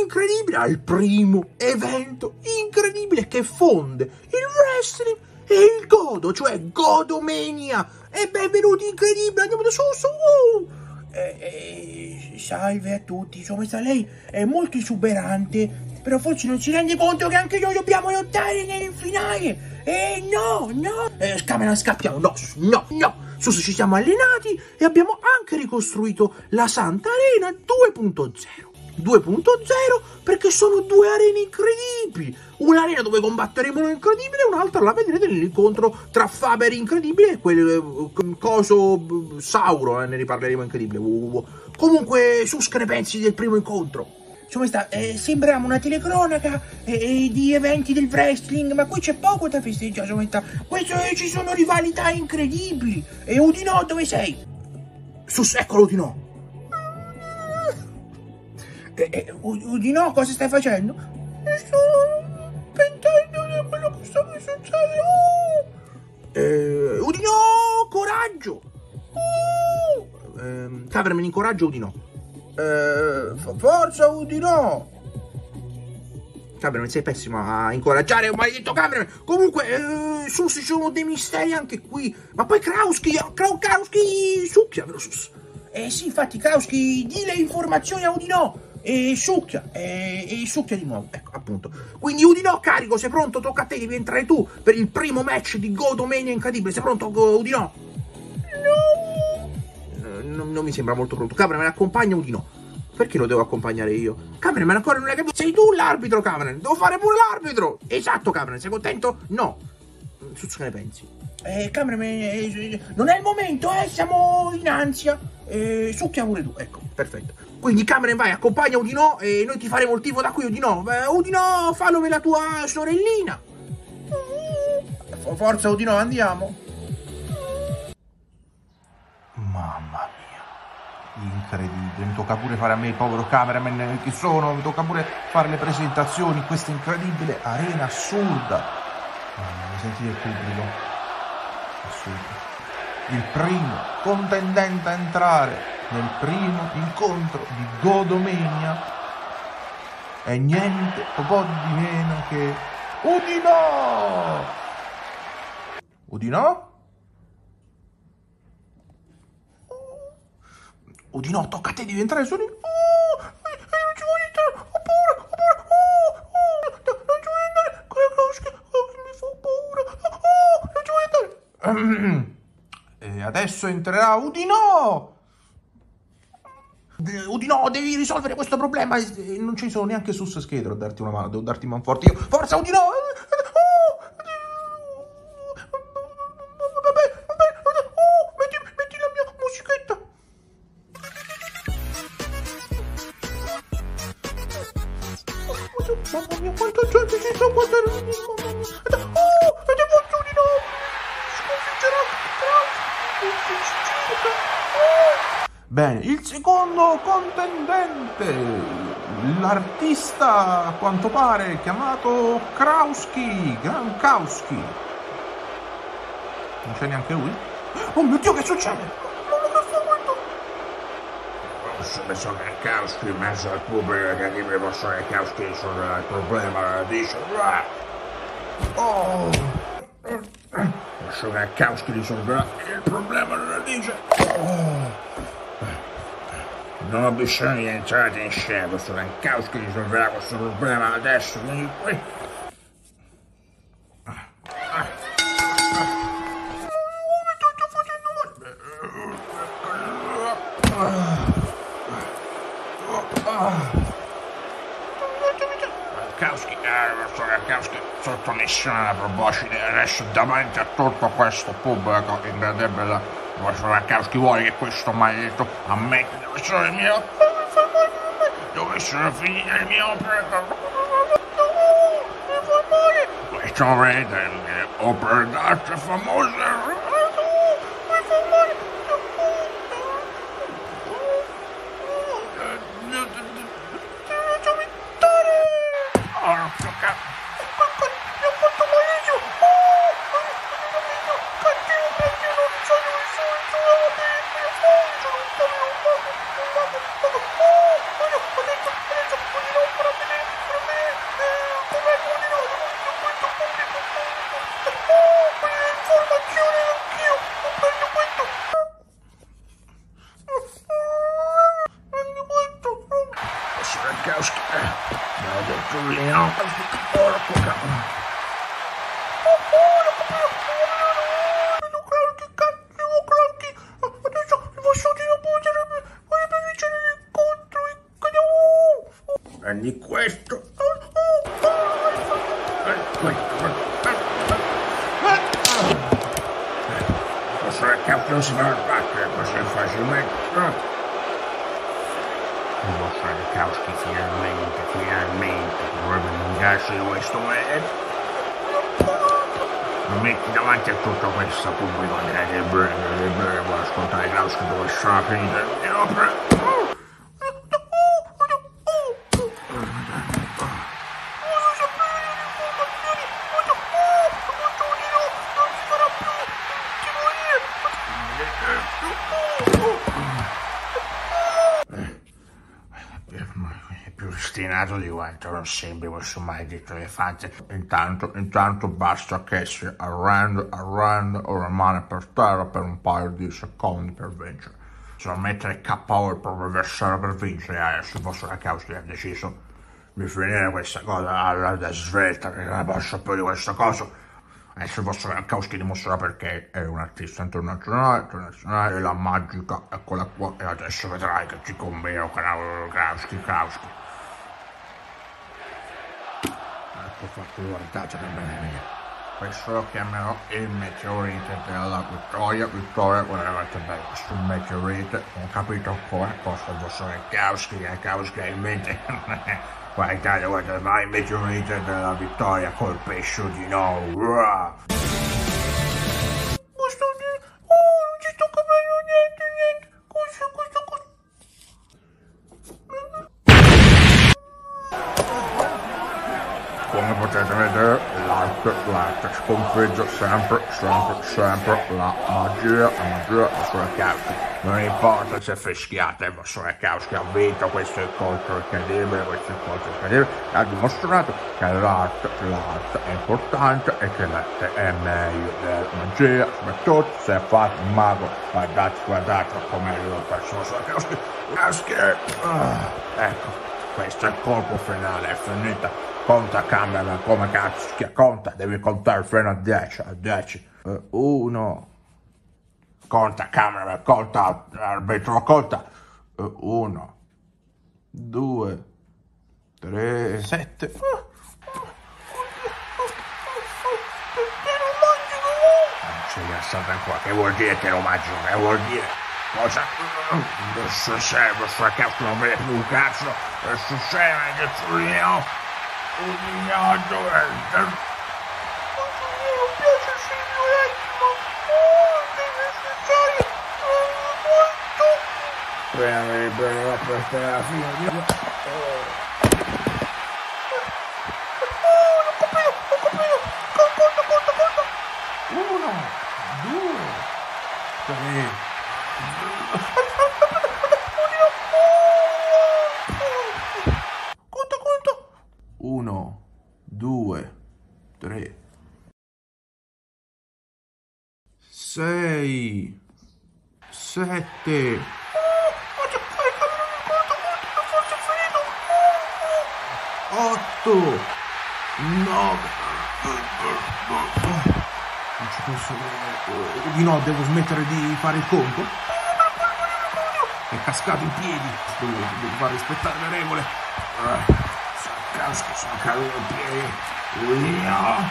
incredibile al primo evento incredibile che fonde il wrestling e il godo, cioè Godomania. E benvenuti incredibile, andiamo da su. Salve a tutti, insomma lei è molto esuberante, però forse non si rende conto che anche noi dobbiamo lottare nel finale. No, Cameron, scappiamo, no. Sus, ci siamo allenati e abbiamo anche ricostruito la Santa Arena 2.0. 2.0 perché sono due arene incredibili. Un'arena dove combatteremo l'incredibile e un'altra la vedrete nell'incontro tra Faber incredibile e quel coso Sauro, ne riparleremo incredibile. Comunque, Sus, che ne pensi del primo incontro? Insomma, sembriamo una telecronaca di eventi del wrestling, ma qui c'è poco da festeggiare. Ci sono rivalità incredibili. E Udinò, dove sei? Sus, eccolo Udinò. Udinò, cosa stai facendo? Sto pentendo di quello che sta per succedere. Udinò, coraggio. Cameraman, incoraggio Udinò. Forza Udinò. Cameraman, sei pessimo a incoraggiare un maledetto Cameraman. Comunque, Sus, ci sono dei misteri anche qui. Ma poi Krauski succhia, vero Sus? Sì, infatti Krauski, di le informazioni a Udinò. E succhia di nuovo, ecco, appunto. Quindi Udinò, carico, sei pronto? Tocca a te, devi entrare tu per il primo match di Godomania incredibile. Sei pronto, Udinò? No, non mi sembra molto pronto. Cameraman, accompagna Udinò. Perché lo devo accompagnare io? Cameraman, ancora non hai capito? Sei tu l'arbitro, Cameraman. Devo fare pure l'arbitro. Esatto, Cameraman, sei contento? No. Sus, che ne pensi? Cameraman, non è il momento, siamo in ansia. Succhia pure tu, ecco, perfetto. Quindi Cameraman, vai, accompagna Udinò e noi ti faremo il tifo da qui, Udinò. Udinò, fallo per la tua sorellina. Forza Udinò, andiamo. Mamma mia, incredibile. Mi tocca pure fare a me il povero Cameraman che sono. Mi tocca pure fare le presentazioni in questa incredibile arena assurda. Sentite il pubblico. Assurdo. Il primo contendente a entrare nel primo incontro di Godomania è niente po' di meno che Udinò! Udinò? Udinò, tocca a te, devi entrare su di... non ci voglio entrare, ho paura, non ci voglio andare, mi fa paura, non ci voglio andare. E adesso entrerà Udinò! Udinò, devi risolvere questo problema. Non ci sono neanche Sus e Schedro a darti una mano. Devo darti man forte io. Forza Udinò! Metti la mia musichetta. Mamma mia, quanta gente ci sta guardando. Andiamo su Udinò. Sconfiggerà. Bene, il secondo contendente, l'artista a quanto pare chiamato Grankowski. Non c'è neanche lui? Oh mio Dio, che succede? Sono Grankowski in mezzo al pubblico che chi mi posso Grankowski sono il problema, dice. Oh! Sono Grankowski risolverà il problema, non dice. Oh! Non ho bisogno di entrare in scena, questo Grankowski risolverà questo problema adesso, vieni qui. Grankowski sotto missione proboscide adesso davanti a tutto questo pubblico incredibile. Grankowski vuole che questo maledetto ammetta dovessero le mie opere, dovessero finire le mie opere, questo vede le mie opere d'arte famose, prendi questo. Questo ragazzo non si va a battere così facilmente. Il vostro Rakowski finalmente dovrebbe vengarsi di questo momento. Mi metti davanti a tutta questa pubblica che vuole ascoltare Rakowski dove sarà finita la mia opera. Ostinato di quanto non sembri questo maledetto elefante. Intanto basta che si arrende o rimane per terra per un paio di secondi per vincere. Se non mettere KO il proprio avversario per vincere, adesso il vostro Rakowski ha deciso di finire questa cosa alla svelta, che non ne posso più di questa cosa. Adesso il vostro Rakowski dimostrerà perché è un artista internazionale, la magica, eccola qua, e adesso vedrai che ti combino con Rakowski. Ecco fatto, guardate che bene mia. Questo lo chiamerò il meteorite della vittoria, guardate bene, questo meteorite, non capito come costa il vostro Rakowski ha in mente. Guardate, vai il meteorite della vittoria, colpisce di nuovo. Come potete vedere, l'arte sconfigge sempre la magia vostro Rakowski. Non importa se fischiate, il vostro Rakowski ha vinto, questo incontro incredibile, ha dimostrato che l'arte è importante e che l'arte è meglio della magia, soprattutto se è fatto un mago. Guardate come arriva il vostro Rakowski. Ecco, questo è il colpo finale, è finita. Conta cameraman, come cazzo, conta, devi contare fino a 10. 1. Conta cameraman, conta, arbitro, conta. 1, 2, 3, 7. Sei rilassato ancora, che vuol dire te lo magico, che vuol dire? Cosa? Adesso serve, sta cazzo non vede più un cazzo, adesso serve che ci un ignato enter. Mi piace il signorettimo. Che necessario. Per stare alla fine di... ho capito. Conta. 1, 2, 3. 1, 2, 3, 6, 7. 8, 9. Non ci posso vedere. Di no, devo smettere di fare il conto. È cascato in piedi. Devo far rispettare le regole. Sono caduto in piedi.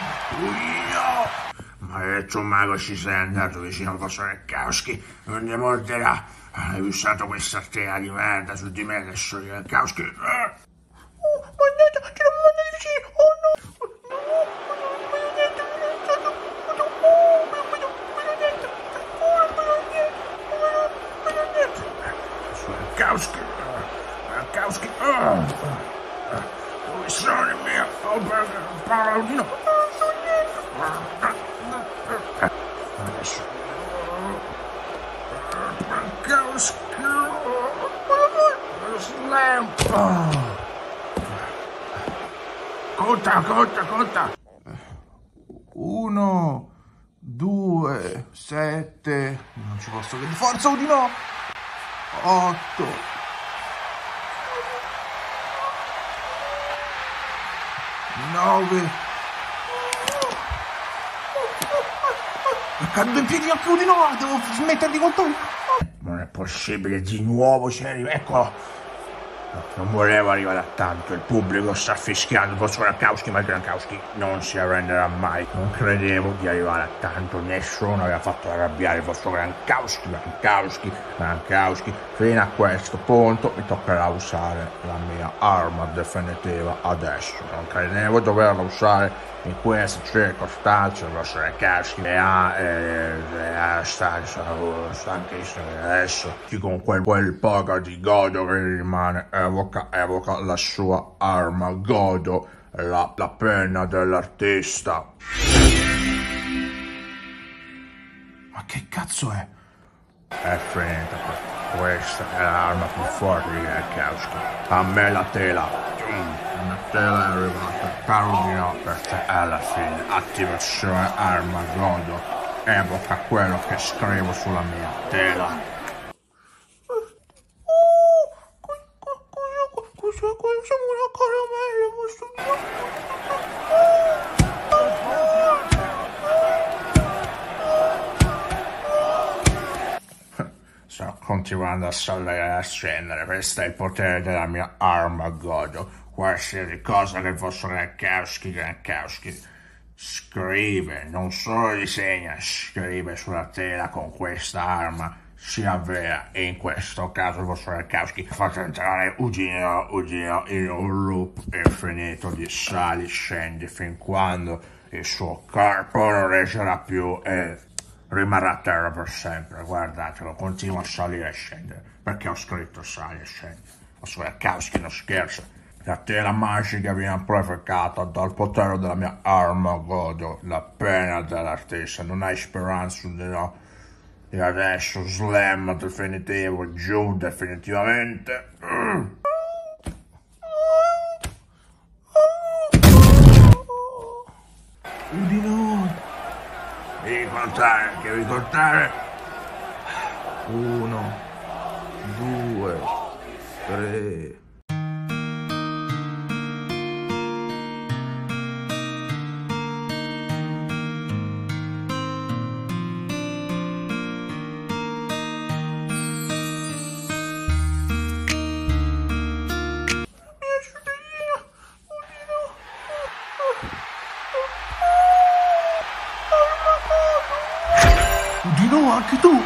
Maledetto mago, ci sei andato vicino al vostro Rakowski. Non ne morderà. Hai usato questa tela di merda su di me, adesso io Rakowski. Mannaggia, ce l'ho mandato vicino. Oh no. Rakowski. Dove sono i miei? Paladino. Adesso. Rakowski. Slam. Conta. 1, 2, 7. Non ci posso vedere. Forza Udino. 8. 9. È caduto in piedi anche Udino. Devo smettere di contare. Non è possibile, di nuovo c'è. Eccolo. Non volevo arrivare a tanto, il pubblico sta fischiando il vostro Gronkowski, ma il Gronkowski non si arrenderà mai. Non credevo di arrivare a tanto, nessuno aveva fatto arrabbiare il vostro Gronkowski. Fino a questo punto mi toccherà usare la mia arma definitiva adesso. Non credevo di doverla usare in queste circostanze, il vostro Gronkowski sta stanchissimo adesso. Con quel poco di godo che rimane, evoca la sua arma, godo la penna dell'artista. Ma che cazzo è? È finita, questa è l'arma più forte di Gronkowski. A me la tela. La tela è arrivata, caro di no, perché alla fine attivazione arma godo evoca quello che scrivo sulla mia tela. Siamo una caramella, Sto continuando a salire e a scendere, questo è il potere della mia arma godo. Qualsiasi cosa che il vostro Gronkowski scrive, non solo disegna, scrive sulla tela con questa arma, si avvera, e in questo caso il vostro Gronkowski fate entrare Udino in un loop infinito di sali scendi fin quando il suo corpo non reggerà più e rimarrà a terra per sempre. Guardatelo, continua a salire e scendere perché ho scritto sali e scendi. Il vostro Gronkowski non scherza. La tela magica viene amplificata dal potere della mia arma godo, la penna dell'artista. Non hai speranza di no? E adesso slam definitivo, giù definitivamente. Udino! Devi contare. 1, 2, 3. Udino, anche tu!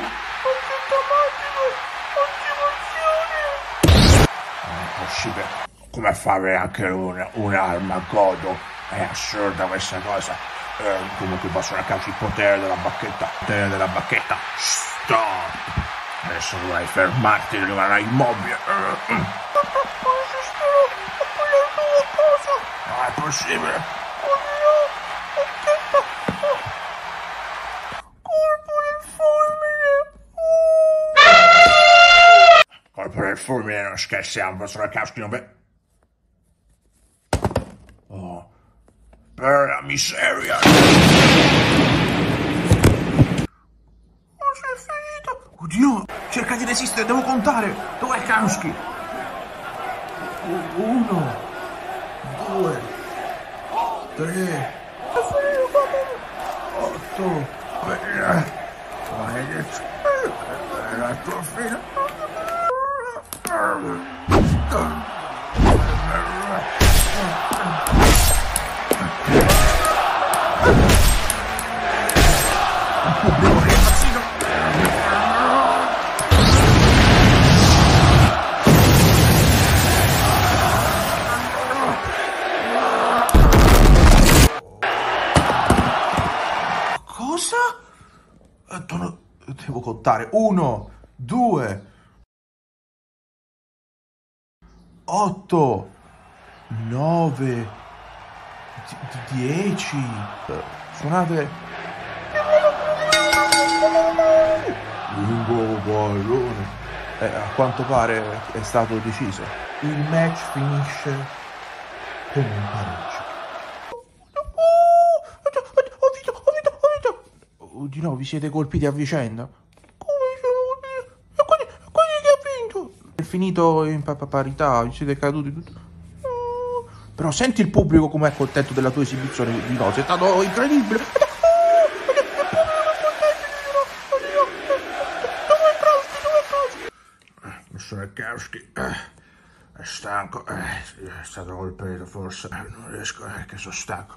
Non è possibile. Come fare anche un'arma godo? È assurda questa cosa. Comunque posso raccavarci il potere della bacchetta. Stop! Adesso dovrai fermarti e rimarrai immobile. Non è possibile. Colpo del fulmine, non scherziamo, il vostro Gronkowski non vede. Oh, per la miseria! Sei finito! Oddio, cerca di resistere, devo contare! Dov'è Gronkowski? 1, 2, 3, 8. La tua fine. Cosa? Devo contare. 1, 2, 8, 9, 10. Suonate. Lungo pallone. A quanto pare è stato deciso. Il match finisce con un pareggio. Di no, vi siete colpiti a vicenda? Come siamo colpiti? E quelli che ha vinto? È finito in parità, vi siete caduti tutti. Però senti il pubblico com'è contento della tua esibizione di no, sei stato incredibile. Gronkowski, è stanco, è stato colpito forse, non riesco, che sono stanco.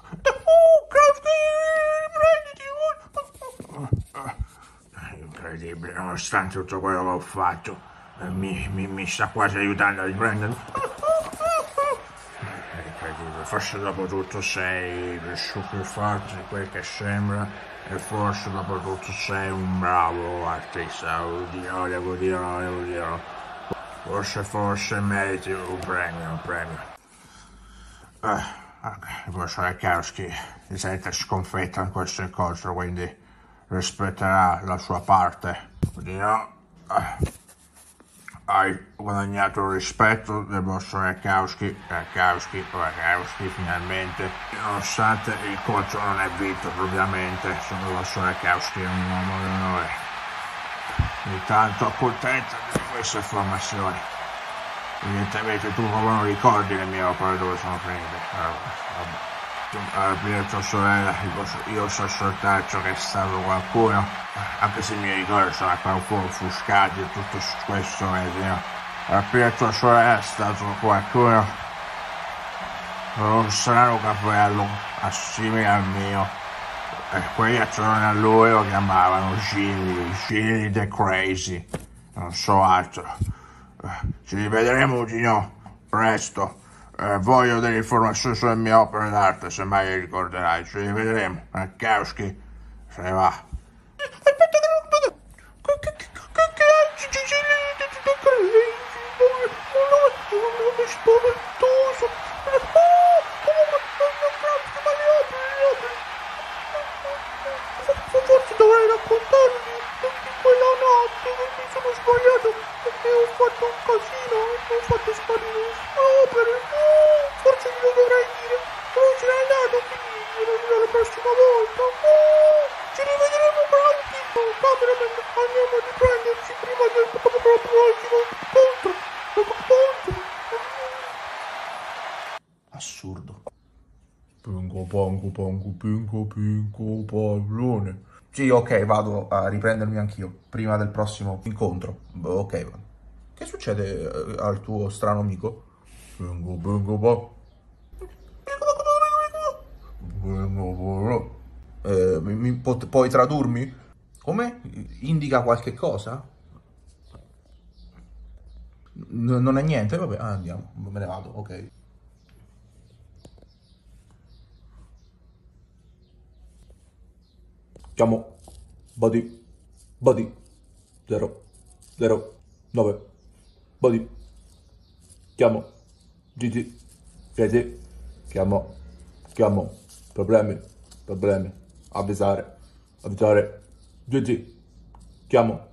Incredibile, nonostante tutto quello che ho fatto, mi sta quasi aiutando a riprendermi. Incredibile, forse dopo tutto sei più forte di quel che sembra e forse dopo tutto sei un bravo artista, devo dirlo. Forse meriti un premio. Il professor Lekowski si sente sconfitto in questo incontro, quindi rispetterà la sua parte. Udino, hai guadagnato il rispetto del professor Lekowski finalmente, nonostante il contro non è vinto propriamente, sono il professor Lekowski, è un uomo di onore. Intanto accontenta di queste informazioni. Evidentemente tu proprio non ricordi le mie opere dove sono finite. Alla tua sorella, io so soltanto che è stato qualcuno, anche se mi ricordo sono ancora un po' offuscati e tutto questo casino. Alla tua sorella è stato qualcuno, un strano capello, simile al mio. E quelli attorno a lui lo chiamavano Gilly the Crazy, non so altro. Ci rivedremo di no, presto. Voglio delle informazioni sulle mie opere d'arte, se mai le ricorderai. Ci rivedremo. Lekowski se ne va. Forse dovrei raccontarvi di quella notte che mi sono sbagliato e ho fatto un casino, ho fatto sparire le sue opere. Forse glielo dovrei dire, però se n'è andato, quindi glielo dirò la prossima volta. Ci rivedremo pronti. Cameraman, andiamo a riprenderci prima del prossimo incontro. Assurdo. Pinco, pallone. Sì, ok, vado a riprendermi anch'io, prima del prossimo incontro. Ok, vado. Che succede al tuo strano amico? Puoi tradurmi? Come? Indica qualche cosa? Non è niente? Vabbè, andiamo, me ne vado, ok. Chiamo body 009 body, chiamo Gigi Crazy, chiamo problemi, avvisare Gigi, chiamo.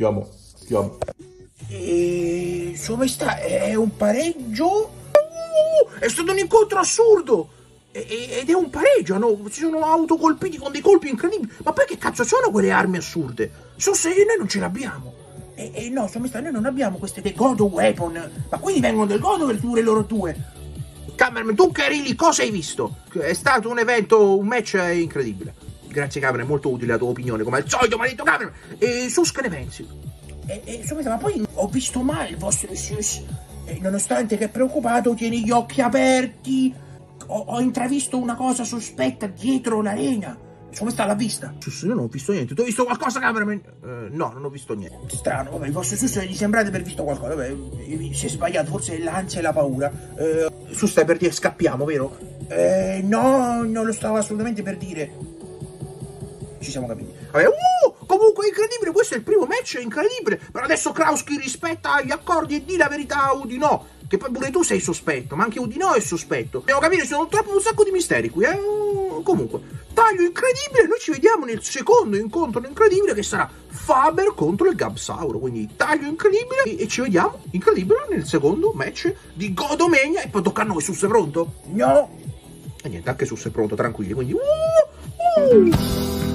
Sua maestà, è un pareggio? È stato un incontro assurdo! Ed è un pareggio, no? Si sono autocolpiti con dei colpi incredibili. Ma poi che cazzo sono quelle armi assurde? Sul serio noi non ce l'abbiamo. No, sua maestà, noi non abbiamo queste God Weapon. Ma quindi vengono del God o pure loro due? Cameraman, tu che eri lì, cosa hai visto? È stato un evento, un match incredibile. Grazie Cameraman, molto utile la tua opinione, come al solito, maledetto Cameraman. Sus, che ne pensi? Sua maestà, ma poi ho visto male il vostro Sus. Nonostante che è preoccupato, tiene gli occhi aperti. Ho intravisto una cosa sospetta dietro l'arena. Come sta, l'ha vista? Io non ho visto niente. Tu hai visto qualcosa, cameraman? No, non ho visto niente. Strano, vabbè, il vostro Sus gli sembrate aver visto qualcosa. Vabbè, si è sbagliato, forse è l'ansia e la paura. Sus, stai per dire scappiamo, vero? No, non lo stavo assolutamente per dire. Ci siamo capiti. Vabbè, comunque è incredibile, questo è il primo match, è incredibile. Però adesso Krauski rispetta gli accordi e di la verità a Udino. Che poi pure tu sei sospetto, ma anche Udino è sospetto. Dobbiamo capire, sono troppo un sacco di misteri qui, Comunque, taglio incredibile, noi ci vediamo nel secondo incontro incredibile che sarà Faber contro il Gabsauro. Quindi taglio incredibile e ci vediamo, incredibile, nel secondo match di Godomania. E poi tocca a noi, Sus è pronto? No! E niente, anche Sus è pronto, tranquilli, quindi...